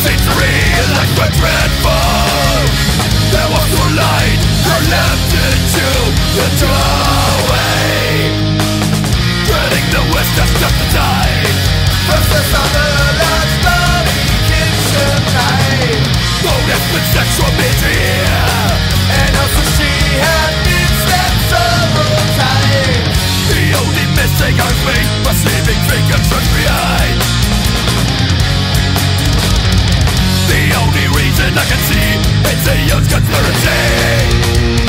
scenery like were dreadful. There was no light, I left into the doorway. Dreading the west has just the tide. Versus other last bloody kitchen night. Bone has been sexual here, and also she had been stabbed several times. The only missing are me, my sleeping fingers left behind. The only reason I can see is a huge conspiracy.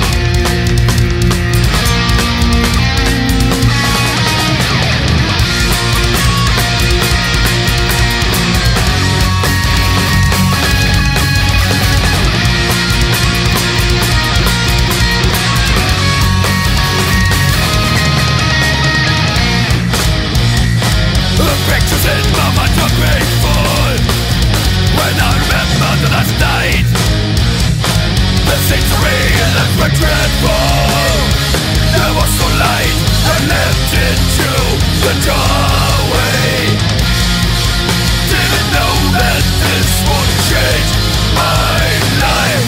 Pictures in my mind are grateful when I remember the last night. The scenery left me dreadful. There was no light, I left into the doorway. Didn't know that this would change my life.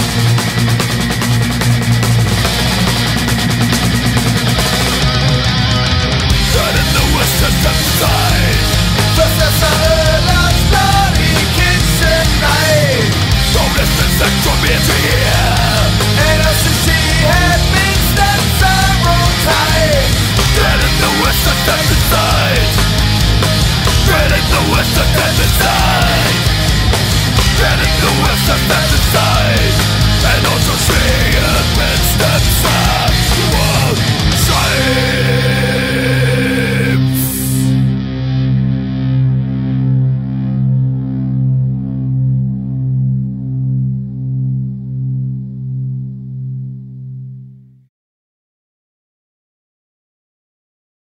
Dreading the western side. Versus other last bloody kitchen night. Don't listen to me here.